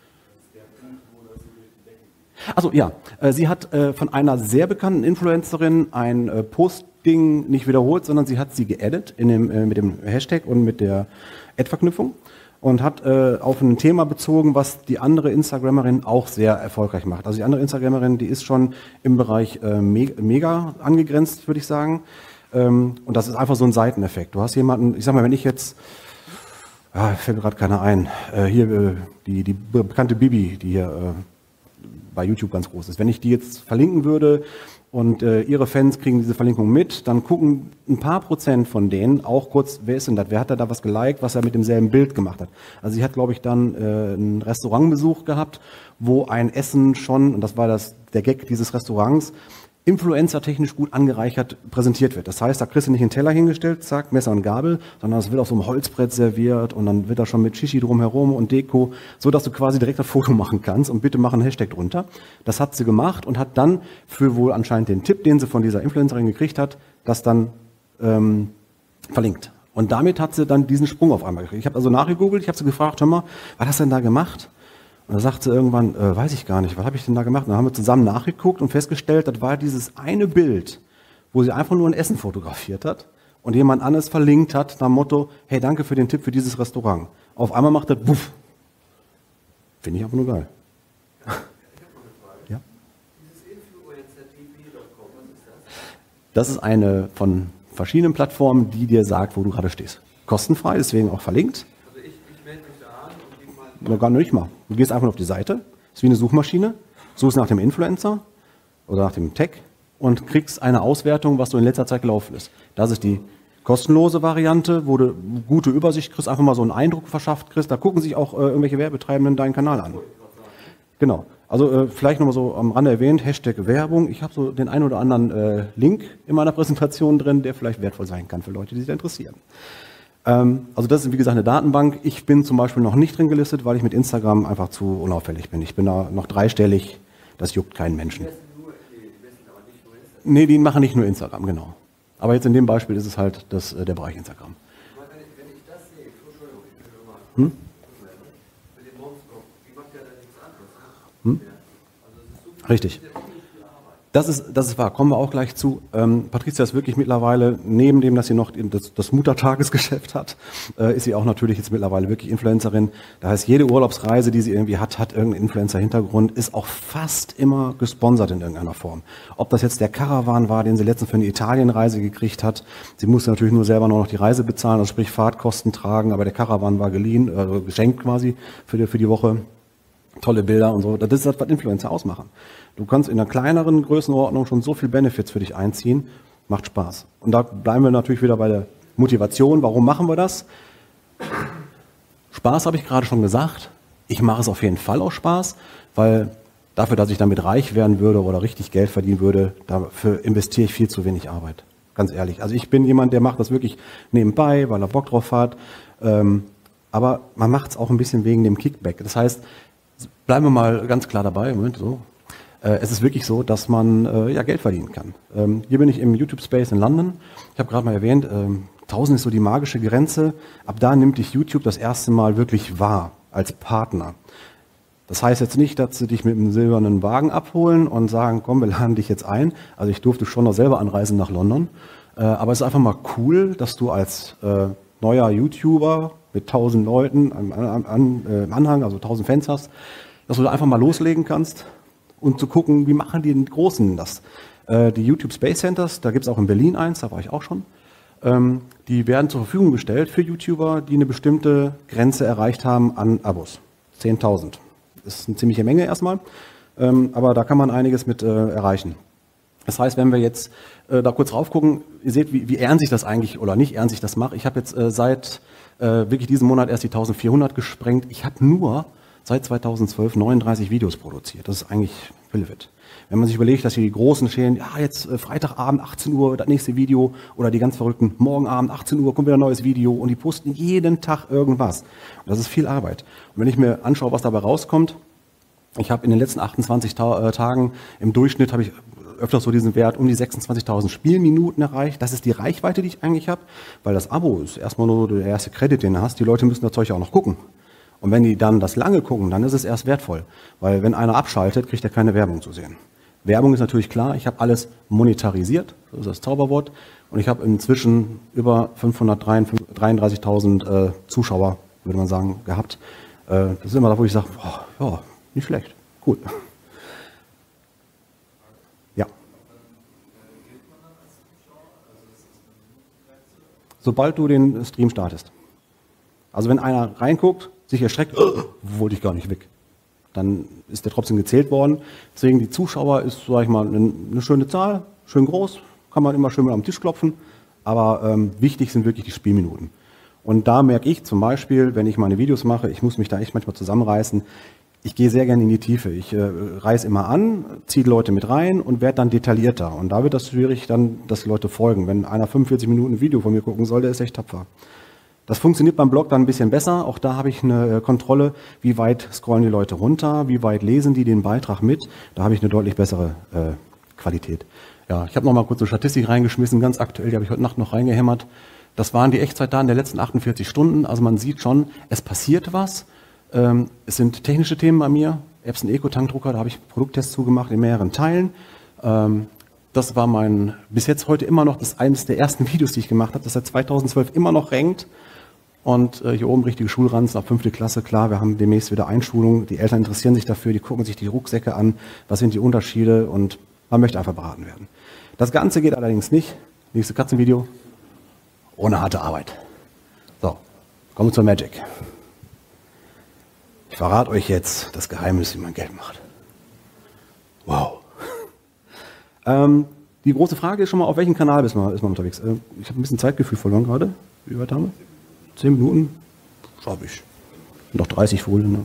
Also ja, äh, sie hat äh, von einer sehr bekannten Influencerin ein äh, Posting nicht wiederholt, sondern sie hat sie geaddet in dem, äh, mit dem Hashtag und mit der Ad-Verknüpfung. Und hat äh, auf ein Thema bezogen, was die andere Instagramerin auch sehr erfolgreich macht. Also die andere Instagramerin, die ist schon im Bereich äh, me mega angegrenzt, würde ich sagen. Ähm, und das ist einfach so ein Seiteneffekt. Du hast jemanden, ich sag mal, wenn ich jetzt, ah, fällt mir gerade keiner ein, äh, hier äh, die, die bekannte Bibi, die hier äh, bei YouTube ganz groß ist. Wenn ich die jetzt verlinken würde und äh, ihre Fans kriegen diese Verlinkung mit, dann gucken ein paar Prozent von denen auch kurz, wer ist denn das, wer hat da was geliked, was er mit demselben Bild gemacht hat. Also sie hat, glaube ich, dann äh, einen Restaurantbesuch gehabt, wo ein Essen schon, und das war das der Gag dieses Restaurants, influencer-technisch gut angereichert präsentiert wird. Das heißt, da kriegst du nicht einen Teller hingestellt, zack, Messer und Gabel, sondern es wird auf so einem Holzbrett serviert und dann wird da schon mit Shishi drumherum und Deko, so dass du quasi direkt ein Foto machen kannst und bitte mach einen Hashtag drunter. Das hat sie gemacht und hat dann für wohl anscheinend den Tipp, den sie von dieser Influencerin gekriegt hat, das dann ähm, verlinkt. Und damit hat sie dann diesen Sprung auf einmal gekriegt. Ich habe also nachgegoogelt, ich habe sie gefragt, hör mal, was hast du denn da gemacht? Und da sagt sie irgendwann, äh, weiß ich gar nicht, was habe ich denn da gemacht? Und dann haben wir zusammen nachgeguckt und festgestellt, das war dieses eine Bild, wo sie einfach nur ein Essen fotografiert hat und jemand anderes verlinkt hat, nach dem Motto, hey, danke für den Tipp für dieses Restaurant. Auf einmal macht das Buff. Finde ich einfach nur geil. Ich habe noch eine Frage. Ja? Dieses influencer t v punkt com, was ist das? Das ist eine von verschiedenen Plattformen, die dir sagt, wo du gerade stehst. Kostenfrei, deswegen auch verlinkt. Also ich, ich melde mich da an und gebe mal. Noch gar nicht mal. Du gehst einfach nur auf die Seite, ist wie eine Suchmaschine, suchst nach dem Influencer oder nach dem Tag und kriegst eine Auswertung, was so in letzter Zeit gelaufen ist. Das ist die kostenlose Variante, wo du gute Übersicht kriegst, einfach mal so einen Eindruck verschafft kriegst. Da gucken sich auch äh, irgendwelche Werbetreibenden deinen Kanal an. Genau. Also äh, vielleicht nochmal so am Rande erwähnt, Hashtag Werbung. Ich habe so den einen oder anderen äh, Link in meiner Präsentation drin, der vielleicht wertvoll sein kann für Leute, die sich da interessieren. Ähm, also das ist wie gesagt eine Datenbank. Ich bin zum Beispiel noch nicht drin gelistet, weil ich mit Instagram einfach zu unauffällig bin. Ich bin da noch dreistellig, das juckt keinen Menschen. Die messen nur, nee, die messen aber nicht nur Instagram. Nee, die machen nicht nur Instagram, genau. Aber jetzt in dem Beispiel ist es halt das, äh, der Bereich Instagram. Mal, Wenn ich, wenn ich das sehe, Entschuldigung, ich will nur mal Hm? mit dem Momscope, die macht ja dann nichts anderes. Hm? Ja. Also es ist super. Richtig. Das ist ja ziemlich viel Arbeit. Das ist, das ist wahr, kommen wir auch gleich zu. Ähm, Patricia ist wirklich mittlerweile, neben dem, dass sie noch das, das Muttertagesgeschäft hat, äh, ist sie auch natürlich jetzt mittlerweile wirklich Influencerin. Das heißt, jede Urlaubsreise, die sie irgendwie hat, hat irgendeinen Influencer-Hintergrund, ist auch fast immer gesponsert in irgendeiner Form. Ob das jetzt der Caravan war, den sie letztens für eine Italienreise gekriegt hat. Sie musste natürlich nur selber noch die Reise bezahlen, also sprich Fahrtkosten tragen, aber der Caravan war geliehen, äh, geschenkt quasi für die, für die Woche. Tolle Bilder und so. Das ist das, was Influencer ausmachen. Du kannst in einer kleineren Größenordnung schon so viel Benefits für dich einziehen. Macht Spaß. Und da bleiben wir natürlich wieder bei der Motivation. Warum machen wir das? Spaß habe ich gerade schon gesagt. Ich mache es auf jeden Fall auch Spaß, weil dafür, dass ich damit reich werden würde oder richtig Geld verdienen würde, dafür investiere ich viel zu wenig Arbeit. Ganz ehrlich. Also ich bin jemand, der macht das wirklich nebenbei, weil er Bock drauf hat. Ähm, aber man macht es auch ein bisschen wegen dem Kickback. Das heißt, bleiben wir mal ganz klar dabei. Moment, so. Äh, es ist wirklich so, dass man äh, ja, Geld verdienen kann. Ähm, hier bin ich im YouTube-Space in London. Ich habe gerade mal erwähnt, ähm, tausend ist so die magische Grenze. Ab da nimmt dich YouTube das erste Mal wirklich wahr als Partner. Das heißt jetzt nicht, dass sie dich mit einem silbernen Wagen abholen und sagen, komm, wir laden dich jetzt ein. Also ich durfte schon noch selber anreisen nach London. Äh, aber es ist einfach mal cool, dass du als äh, neuer YouTuber mit tausend Leuten am an, an, äh, Anhang, also tausend Fans hast, dass du da einfach mal loslegen kannst und zu gucken, wie machen die Großen das. Äh, die YouTube Space Centers, da gibt es auch in Berlin eins, da war ich auch schon, ähm, die werden zur Verfügung gestellt für YouTuber, die eine bestimmte Grenze erreicht haben an Abos. zehntausend. Das ist eine ziemliche Menge erstmal, ähm, aber da kann man einiges mit äh, erreichen. Das heißt, wenn wir jetzt äh, da kurz rauf gucken, ihr seht, wie, wie ernst ich das eigentlich oder nicht ernst ich das mache. Ich habe jetzt äh, seit äh, wirklich diesen Monat erst die eintausendvierhundert gesprengt. Ich habe nur seit zweitausendzwölf neununddreißig Videos produziert. Das ist eigentlich Pillewitt. Wenn man sich überlegt, dass hier die Großen stehen, ja jetzt äh, Freitagabend achtzehn Uhr das nächste Video oder die ganz Verrückten, morgen Abend achtzehn Uhr kommt wieder ein neues Video und die posten jeden Tag irgendwas. Und das ist viel Arbeit. Und wenn ich mir anschaue, was dabei rauskommt, ich habe in den letzten achtundzwanzig Ta- äh, Tagen im Durchschnitt habe ich öfters so diesen Wert um die sechsundzwanzigtausend Spielminuten erreicht. Das ist die Reichweite, die ich eigentlich habe, weil das Abo ist erstmal nur der erste Credit, den du hast. Die Leute müssen das Zeug auch noch gucken. Und wenn die dann das lange gucken, dann ist es erst wertvoll. Weil wenn einer abschaltet, kriegt er keine Werbung zu sehen. Werbung ist natürlich klar, ich habe alles monetarisiert, das ist das Zauberwort. Und ich habe inzwischen über fünfhundertdreiunddreißigtausend äh, Zuschauer, würde man sagen, gehabt. Äh, das ist immer da, wo ich sage, boah, ja, nicht schlecht, cool. Sobald du den Stream startest. Also wenn einer reinguckt, sich erschreckt, oh, wollte ich gar nicht weg. dann ist der trotzdem gezählt worden. Deswegen die Zuschauer ist, sage ich mal, eine, eine schöne Zahl, schön groß, kann man immer schön mal am Tisch klopfen, aber ähm, wichtig sind wirklich die Spielminuten. Und da merke ich zum Beispiel, wenn ich meine Videos mache, ich muss mich da echt manchmal zusammenreißen, ich gehe sehr gerne in die Tiefe. Ich äh, reiß immer an, ziehe Leute mit rein und werde dann detaillierter. Und da wird das schwierig, dann, dass die Leute folgen. Wenn einer fünfundvierzig Minuten ein Video von mir gucken soll, der ist echt tapfer. Das funktioniert beim Blog dann ein bisschen besser. Auch da habe ich eine Kontrolle, wie weit scrollen die Leute runter, wie weit lesen die den Beitrag mit. Da habe ich eine deutlich bessere äh, Qualität. Ja, ich habe noch mal kurz eine Statistik reingeschmissen, ganz aktuell, die habe ich heute Nacht noch reingehämmert. Das waren die Echtzeitdaten der letzten achtundvierzig Stunden. Also man sieht schon, es passiert was. Ähm, es sind technische Themen bei mir. Epson Eco-Tankdrucker, da habe ich Produkttests zugemacht in mehreren Teilen. Ähm, das war mein, bis jetzt heute immer noch, das eines der ersten Videos, die ich gemacht habe, das seit zweitausendzwölf immer noch rankt. Und äh, hier oben richtige Schulranzen ab fünfte Klasse, klar, wir haben demnächst wieder Einschulung. Die Eltern interessieren sich dafür, die gucken sich die Rucksäcke an, was sind die Unterschiede und man möchte einfach beraten werden. Das Ganze geht allerdings nicht, nächste Katzenvideo, ohne harte Arbeit. So, kommen wir zur Magic. Ich verrate euch jetzt das Geheimnis, wie man Geld macht. Wow. ähm, die große Frage ist schon mal, auf welchem Kanal ist man, ist man unterwegs? Äh, ich habe ein bisschen Zeitgefühl verloren gerade. Wie weit haben wir? Zehn Minuten? Schau ich. Noch dreißig Folien.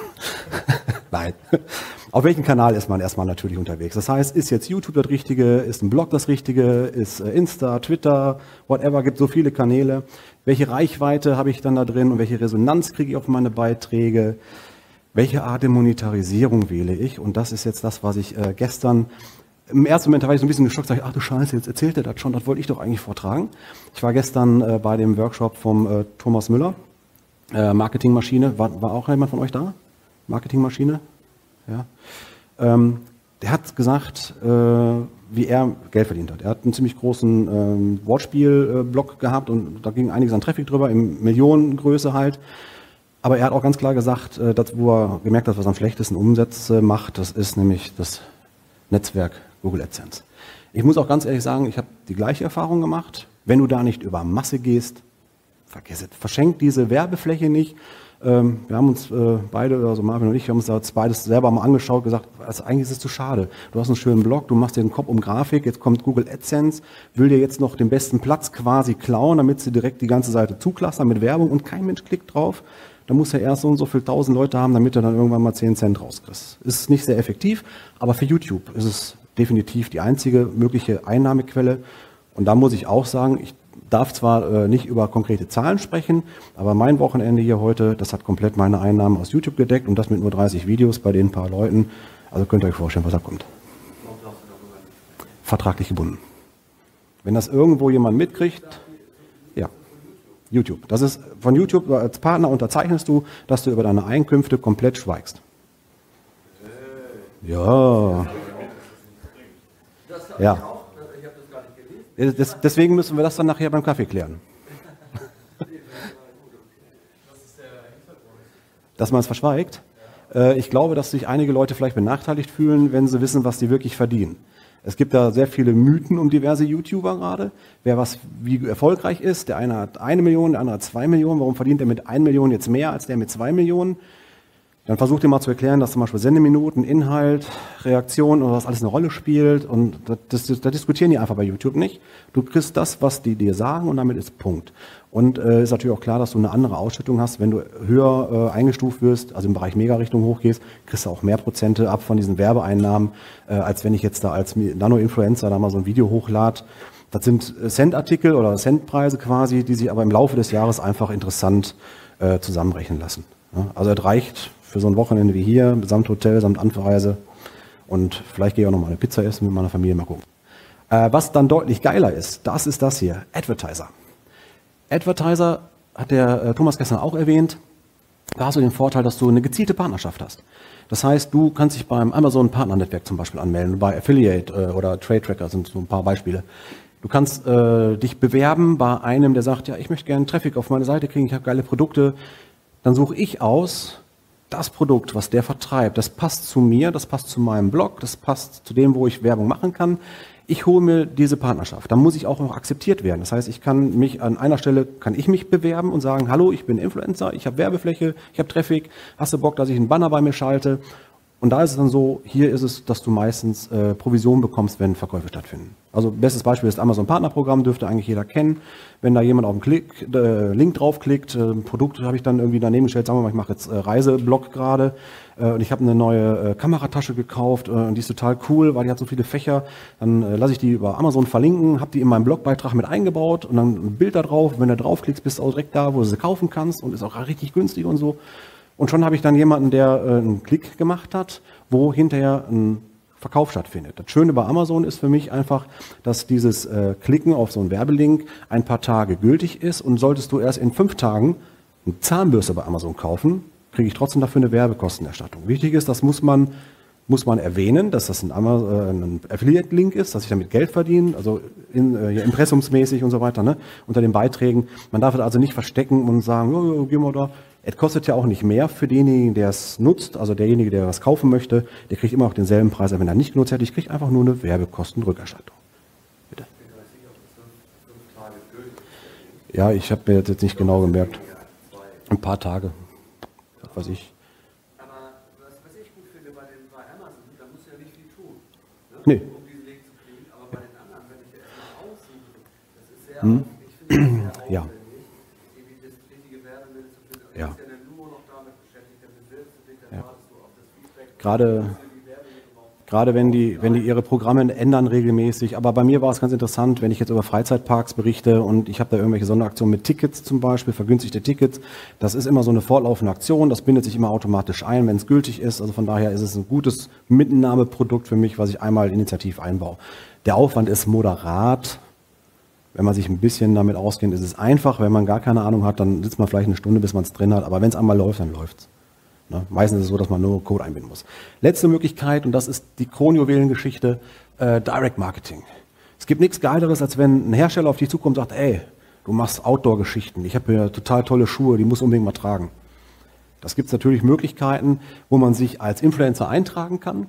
Nein. Auf welchem Kanal ist man erstmal natürlich unterwegs? Das heißt, ist jetzt YouTube das Richtige? Ist ein Blog das Richtige? Ist Insta, Twitter, whatever, gibt so viele Kanäle. Welche Reichweite habe ich dann da drin und welche Resonanz kriege ich auf meine Beiträge? Welche Art der Monetarisierung wähle ich? Und das ist jetzt das, was ich äh, gestern, im ersten Moment war ich so ein bisschen geschockt, sage ich, ach du Scheiße, jetzt erzählt er das schon, das wollte ich doch eigentlich vortragen. Ich war gestern äh, bei dem Workshop vom äh, Thomas Müller, äh, Marketingmaschine. War, war auch jemand von euch da? Marketingmaschine? Ja. Ähm, der hat gesagt, äh, wie er Geld verdient hat. Er hat einen ziemlich großen ähm, Wortspiel-Blog äh, gehabt und da ging einiges an Traffic drüber, in Millionengröße halt. Aber er hat auch ganz klar gesagt, äh, dass, wo er gemerkt hat, was am schlechtesten Umsätze macht, das ist nämlich das Netzwerk Google AdSense. Ich muss auch ganz ehrlich sagen, ich habe die gleiche Erfahrung gemacht. Wenn du da nicht über Masse gehst, vergiss es. Verschenk diese Werbefläche nicht. Ähm, wir haben uns äh, beide, also Marvin und ich, wir haben uns das beides selber mal angeschaut, gesagt, also eigentlich ist es zu schade. Du hast einen schönen Blog, du machst dir den Kopf um Grafik, jetzt kommt Google AdSense, will dir jetzt noch den besten Platz quasi klauen, damit sie direkt die ganze Seite zuklastern mit Werbung und kein Mensch klickt drauf. Da muss er erst so und so viel tausend Leute haben, damit er dann irgendwann mal zehn Cent rauskriegst. Ist nicht sehr effektiv, aber für YouTube ist es definitiv die einzige mögliche Einnahmequelle. Und da muss ich auch sagen, ich darf zwar äh, nicht über konkrete Zahlen sprechen, aber mein Wochenende hier heute, das hat komplett meine Einnahmen aus YouTube gedeckt und das mit nur dreißig Videos bei den paar Leuten. Also könnt ihr euch vorstellen, was da kommt. Vertraglich gebunden. Wenn das irgendwo jemand mitkriegt, ja, YouTube. Das ist von YouTube als Partner unterzeichnest du, dass du über deine Einkünfte komplett schweigst. Ja. Ja. Deswegen müssen wir das dann nachher beim Kaffee klären. Dass man es verschweigt? Ich glaube, dass sich einige Leute vielleicht benachteiligt fühlen, wenn sie wissen, was sie wirklich verdienen. Es gibt da sehr viele Mythen um diverse YouTuber gerade. Wer was wie erfolgreich ist, der eine hat eine Million, der andere hat zwei Millionen. Warum verdient er mit einer Million jetzt mehr als der mit zwei Millionen? Dann versucht ihr mal zu erklären, dass zum Beispiel Sendeminuten, Inhalt, Reaktion oder was alles eine Rolle spielt. Und das, das, das diskutieren die einfach bei YouTube nicht. Du kriegst das, was die dir sagen und damit ist Punkt. Und äh, ist natürlich auch klar, dass du eine andere Ausschüttung hast. Wenn du höher äh, eingestuft wirst, also im Bereich Mega-Richtung hochgehst, kriegst du auch mehr Prozente ab von diesen Werbeeinnahmen, äh, als wenn ich jetzt da als Nano-Influencer da mal so ein Video hochlade. Das sind Cent-Artikel oder Centpreise quasi, die sich aber im Laufe des Jahres einfach interessant äh, zusammenrechnen lassen. Ja, also es reicht für so ein Wochenende wie hier, samt Hotel, samt Anreise und vielleicht gehe ich auch noch mal eine Pizza essen mit meiner Familie, mal gucken. Äh, was dann deutlich geiler ist, das ist das hier, Advertiser. Advertiser hat der äh, Thomas gestern auch erwähnt, da hast du den Vorteil, dass du eine gezielte Partnerschaft hast. Das heißt, du kannst dich beim Amazon Partnernetzwerk zum Beispiel anmelden, bei Affiliate äh, oder Trade Tracker sind so ein paar Beispiele. Du kannst äh, dich bewerben bei einem, der sagt, ja, ich möchte gerne Traffic auf meine Seite kriegen, ich habe geile Produkte. Dann suche ich aus, das Produkt, was der vertreibt, das passt zu mir, das passt zu meinem Blog, das passt zu dem, wo ich Werbung machen kann. ich hole mir diese Partnerschaft. Dann muss ich auch noch akzeptiert werden. Das heißt, ich kann mich an einer Stelle, kann ich mich bewerben und sagen, hallo, ich bin Influencer, ich habe Werbefläche, ich habe Traffic, hast du Bock, dass ich einen Banner bei mir schalte? Und da ist es dann so, hier ist es, dass du meistens äh, Provision bekommst, wenn Verkäufe stattfinden. Also bestes Beispiel ist Amazon Partnerprogramm, dürfte eigentlich jeder kennen. Wenn da jemand auf den Klick, äh, Link draufklickt, äh, ein Produkt habe ich dann irgendwie daneben gestellt, sagen wir mal, ich mache jetzt äh, Reiseblog gerade äh, und ich habe eine neue äh, Kameratasche gekauft äh, und die ist total cool, weil die hat so viele Fächer. Dann äh, lasse ich die über Amazon verlinken, habe die in meinem Blogbeitrag mit eingebaut und dann ein Bild da drauf. Wenn du draufklickst, bist du auch direkt da, wo du sie kaufen kannst und ist auch richtig günstig und so. Und schon habe ich dann jemanden, der äh, einen Klick gemacht hat, wo hinterher ein Verkauf stattfindet. Das Schöne bei Amazon ist für mich einfach, dass dieses äh, Klicken auf so einen Werbelink ein paar Tage gültig ist und solltest du erst in fünf Tagen eine Zahnbürste bei Amazon kaufen, kriege ich trotzdem dafür eine Werbekostenerstattung. Wichtig ist, das muss man, muss man erwähnen, dass das ein, Amazon, äh, ein Affiliate-Link ist, dass ich damit Geld verdiene, also in, äh, ja, impressumsmäßig und so weiter, ne, unter den Beiträgen. Man darf es also nicht verstecken und sagen, oh, oh, gehen wir da. Es kostet ja auch nicht mehr für denjenigen, der es nutzt, also derjenige, der was kaufen möchte, der kriegt immer noch denselben Preis, als wenn er nicht genutzt hätte. Ich kriege einfach nur eine Werbekostenrückerstattung. Bitte. Ja, ich habe mir jetzt nicht genau gemerkt. Ein paar Tage, was weiß ich. Aber was, was ich gut finde bei, den, bei Amazon, da musst du ja nicht viel tun, ne? Nee. Um diesen Link zu kriegen. Aber bei den anderen, wenn ich ja erstmal aussuche, das ist sehr, Hm. ich finde das sehr Ja. aufwendig, irgendwie das richtige Werbemittel zu finden. Und Ja. du bist ja dann nur noch damit beschäftigt, dann bewirbst du dich, dann Ja. wartest du auf das Feedback. Gerade, gerade wenn die, wenn die ihre Programme ändern regelmäßig. Aber bei mir war es ganz interessant, wenn ich jetzt über Freizeitparks berichte und ich habe da irgendwelche Sonderaktionen mit Tickets zum Beispiel, vergünstigte Tickets. Das ist immer so eine fortlaufende Aktion. Das bindet sich immer automatisch ein, wenn es gültig ist. Also von daher ist es ein gutes Mitnahmeprodukt für mich, was ich einmal initiativ einbaue. Der Aufwand ist moderat. Wenn man sich ein bisschen damit auskennt, ist es einfach. Wenn man gar keine Ahnung hat, dann sitzt man vielleicht eine Stunde, bis man es drin hat. Aber wenn es einmal läuft, dann läuft's. Ne? Meistens ist es so, dass man nur Code einbinden muss. Letzte Möglichkeit, und das ist die Kronjuwelengeschichte, äh, Direct Marketing. Es gibt nichts Geileres, als wenn ein Hersteller auf dich zukommt und sagt, ey, du machst Outdoor-Geschichten, ich habe hier total tolle Schuhe, die musst du unbedingt mal tragen. Das gibt es natürlich Möglichkeiten, wo man sich als Influencer eintragen kann,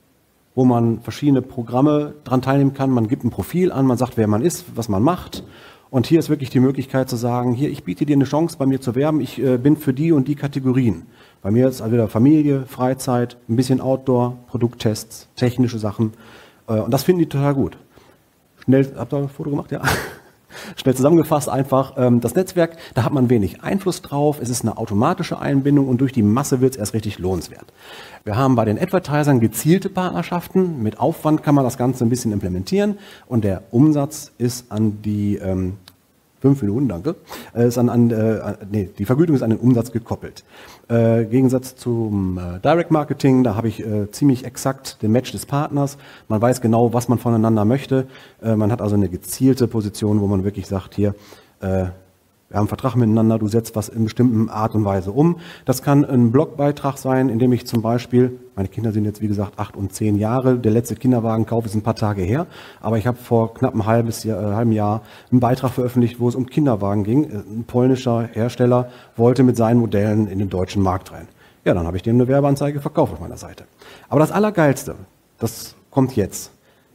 wo man verschiedene Programme dran teilnehmen kann. Man gibt ein Profil an, man sagt, wer man ist, was man macht. Und hier ist wirklich die Möglichkeit zu sagen, hier, ich biete dir eine Chance, bei mir zu werben, ich äh, bin für die und die Kategorien. Bei mir ist wieder Familie, Freizeit, ein bisschen Outdoor, Produkttests, technische Sachen. Äh, und das finden die total gut. Schnell, habt ihr ein Foto gemacht? Ja. Schnell zusammengefasst einfach, ähm, das Netzwerk, da hat man wenig Einfluss drauf, es ist eine automatische Einbindung und durch die Masse wird es erst richtig lohnenswert. Wir haben bei den Advertisern gezielte Partnerschaften, mit Aufwand kann man das Ganze ein bisschen implementieren und der Umsatz ist an die, ähm, fünf Minuten, danke, äh, ist an, an äh, nee, die Vergütung ist an den Umsatz gekoppelt. Äh, Gegensatz zum äh, Direct Marketing, da habe ich äh, ziemlich exakt den Match des Partners. Man weiß genau, was man voneinander möchte. Äh, man hat also eine gezielte Position, wo man wirklich sagt, hier, äh, wir haben einen Vertrag miteinander, du setzt was in bestimmten Art und Weise um. Das kann ein Blogbeitrag sein, in dem ich zum Beispiel, meine Kinder sind jetzt wie gesagt acht und zehn Jahre, der letzte Kinderwagenkauf ist ein paar Tage her, aber ich habe vor knapp einem halbes Jahr, äh, halben Jahr einen Beitrag veröffentlicht, wo es um Kinderwagen ging. Ein polnischer Hersteller wollte mit seinen Modellen in den deutschen Markt rein. Ja, dann habe ich dem eine Werbeanzeige verkauft auf meiner Seite. Aber das Allergeilste, das kommt jetzt.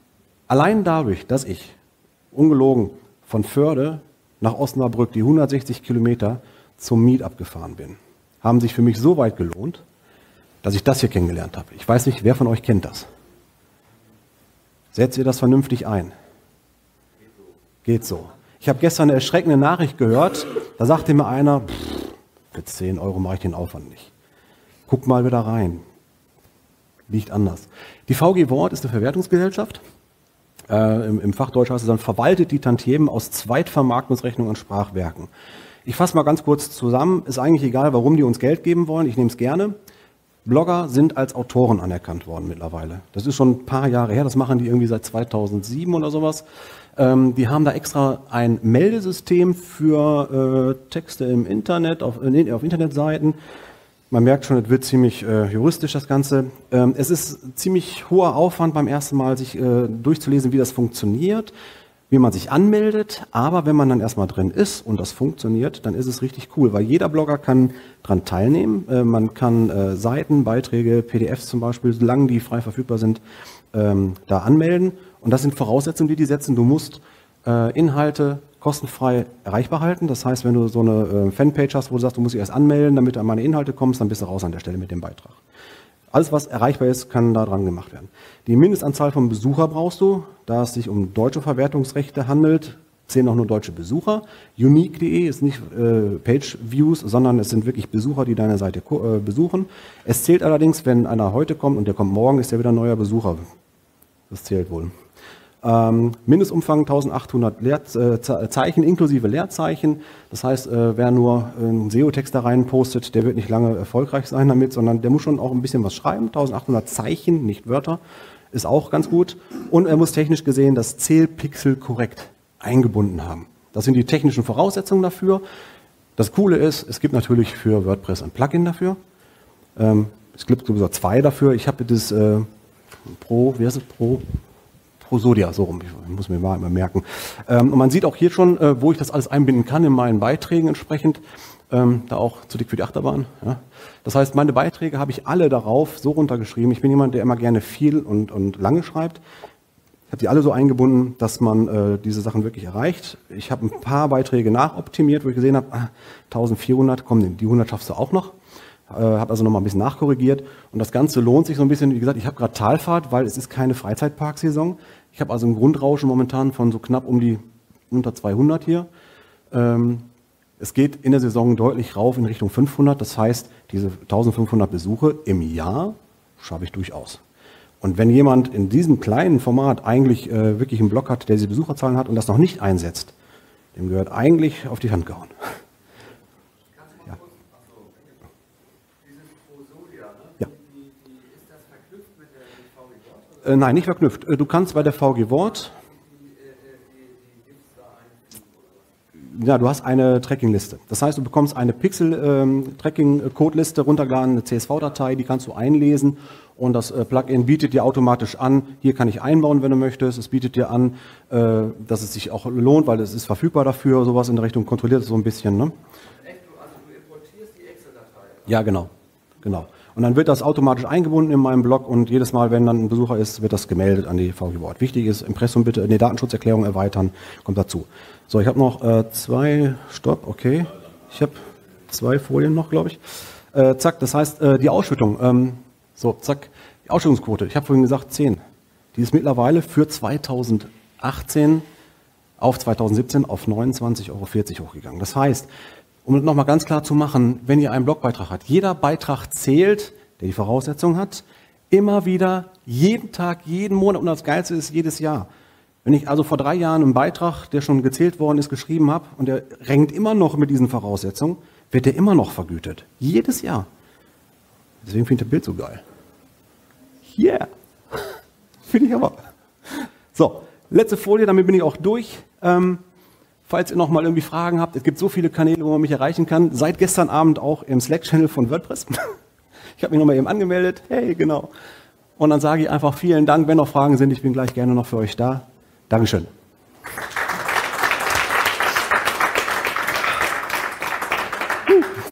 Allein dadurch, dass ich, ungelogen, von Förde nach Osnabrück die hundertsechzig Kilometer zum Meetup gefahren bin, haben sich für mich so weit gelohnt, dass ich das hier kennengelernt habe. Ich weiß nicht, wer von euch kennt das. Setzt ihr das vernünftig ein? Geht so. Ich habe gestern eine erschreckende Nachricht gehört, da sagte mir einer, pff, für zehn Euro mache ich den Aufwand nicht. Guck mal wieder rein. Liegt anders. Die V G Wort ist eine Verwertungsgesellschaft. Äh, im, Im Fachdeutsch heißt es dann, verwaltet die Tantiemen aus Zweitvermarktungsrechnungen an Sprachwerken. Ich fasse mal ganz kurz zusammen, ist eigentlich egal, warum die uns Geld geben wollen, ich nehme es gerne. Blogger sind als Autoren anerkannt worden mittlerweile. Das ist schon ein paar Jahre her, das machen die irgendwie seit zweitausendsieben oder sowas. Ähm, die haben da extra ein Meldesystem für äh, Texte im Internet, auf, äh, auf Internetseiten. Man merkt schon, es wird ziemlich äh, juristisch, das Ganze. Ähm, es ist ziemlich hoher Aufwand beim ersten Mal, sich äh, durchzulesen, wie das funktioniert, wie man sich anmeldet. Aber wenn man dann erstmal drin ist und das funktioniert, dann ist es richtig cool, weil jeder Blogger kann dran teilnehmen. Äh, man kann äh, Seiten, Beiträge, P D Fs zum Beispiel, solange die frei verfügbar sind, ähm, da anmelden. Und das sind Voraussetzungen, die die setzen. Du musst äh, Inhalte kostenfrei erreichbar halten. Das heißt, wenn du so eine äh, Fanpage hast, wo du sagst, du musst dich erst anmelden, damit du an meine Inhalte kommst, dann bist du raus an der Stelle mit dem Beitrag. Alles, was erreichbar ist, kann da dran gemacht werden. Die Mindestanzahl von Besucher brauchst du, da es sich um deutsche Verwertungsrechte handelt, zählen auch nur deutsche Besucher. Unique punkt de ist nicht äh, Page-Views, sondern es sind wirklich Besucher, die deine Seite äh, besuchen. Es zählt allerdings, wenn einer heute kommt und der kommt morgen, ist der wieder ein neuer Besucher. Das zählt wohl. Ähm, Mindestumfang eintausendachthundert Leer, äh, Zeichen inklusive Leerzeichen. Das heißt, äh, wer nur äh, einen S E O-Text da rein postet, der wird nicht lange erfolgreich sein damit, sondern der muss schon auch ein bisschen was schreiben. eintausendachthundert Zeichen, nicht Wörter, ist auch ganz gut. Und er muss technisch gesehen das Zählpixel korrekt eingebunden haben. Das sind die technischen Voraussetzungen dafür. Das Coole ist, es gibt natürlich für WordPress ein Plugin dafür. Ähm, es gibt sowieso zwei dafür. Ich habe das äh, Pro, wie heißt es? Pro, Prosodia, so rum, ich muss mir mal immer merken. Ähm, und man sieht auch hier schon, äh, wo ich das alles einbinden kann in meinen Beiträgen entsprechend. Ähm, da auch zu dick für die Achterbahn. Ja. Das heißt, meine Beiträge habe ich alle darauf so runtergeschrieben. Ich bin jemand, der immer gerne viel und, und lange schreibt. Ich habe die alle so eingebunden, dass man äh, diese Sachen wirklich erreicht. Ich habe ein paar Beiträge nachoptimiert, wo ich gesehen habe, ah, eintausendvierhundert, komm, die hundert schaffst du auch noch. Äh, habe also nochmal ein bisschen nachkorrigiert. Und das Ganze lohnt sich so ein bisschen. Wie gesagt, ich habe gerade Talfahrt, weil es ist keine Freizeitparksaison. Ich habe also ein Grundrauschen momentan von so knapp um die unter zweihundert hier. Ähm, es geht in der Saison deutlich rauf in Richtung fünfhundert. Das heißt, diese eintausendfünfhundert Besuche im Jahr schaffe ich durchaus. Und wenn jemand in diesem kleinen Format eigentlich äh, wirklich einen Blog hat, der diese Besucherzahlen hat und das noch nicht einsetzt, dem gehört eigentlich auf die Hand gehauen. Kannst du mal Ja. kurz, achso, dieses Prosodia, ne? Ja. Wie, wie, wie ist das verknüpft mit der mit V G Wort? Äh, nein, nicht verknüpft. Äh, Du kannst bei der V G Wort, Die, äh, die, die gibt es da einfügen oder was? ja, du hast eine Tracking-Liste. Das heißt, du bekommst eine Pixel-Tracking-Code-Liste runtergeladen, eine C S V-Datei, die kannst du einlesen und das äh, Plugin bietet dir automatisch an, hier kann ich einbauen, wenn du möchtest. Es bietet dir an, äh, dass es sich auch lohnt, weil es ist verfügbar dafür, sowas in der Richtung, kontrolliert es so ein bisschen. Ne? Echt, du, also du importierst die Excel-Datei. Ja, genau, genau. Und dann wird das automatisch eingebunden in meinem Blog und jedes Mal, wenn dann ein Besucher ist, wird das gemeldet an die V G Wort. Wichtig ist, Impressum bitte, eine Datenschutzerklärung erweitern, kommt dazu. So, ich habe noch äh, zwei, stopp, okay. Ich habe zwei Folien noch, glaube ich. Äh, zack, das heißt, äh, die Ausschüttung, ähm, so, zack, die Ausschüttungsquote, ich habe vorhin gesagt zehn. Die ist mittlerweile für zweitausendachtzehn auf zweitausendsiebzehn auf neunundzwanzig Euro vierzig hochgegangen. Das heißt, um es nochmal ganz klar zu machen, wenn ihr einen Blogbeitrag habt, jeder Beitrag zählt, der die Voraussetzung hat, immer wieder, jeden Tag, jeden Monat und das Geilste ist jedes Jahr. Wenn ich also vor drei Jahren einen Beitrag, der schon gezählt worden ist, geschrieben habe und der rankt immer noch mit diesen Voraussetzungen, wird der immer noch vergütet. Jedes Jahr. Deswegen finde ich das Bild so geil. Yeah! Finde ich aber. So, letzte Folie, damit bin ich auch durch. Ähm, falls ihr noch mal irgendwie Fragen habt, es gibt so viele Kanäle, wo man mich erreichen kann. Seit gestern Abend auch im Slack-Channel von WordPress. Ich habe mich noch mal eben angemeldet. Hey, genau. Und dann sage ich einfach vielen Dank. Wenn noch Fragen sind, ich bin gleich gerne noch für euch da. Dankeschön.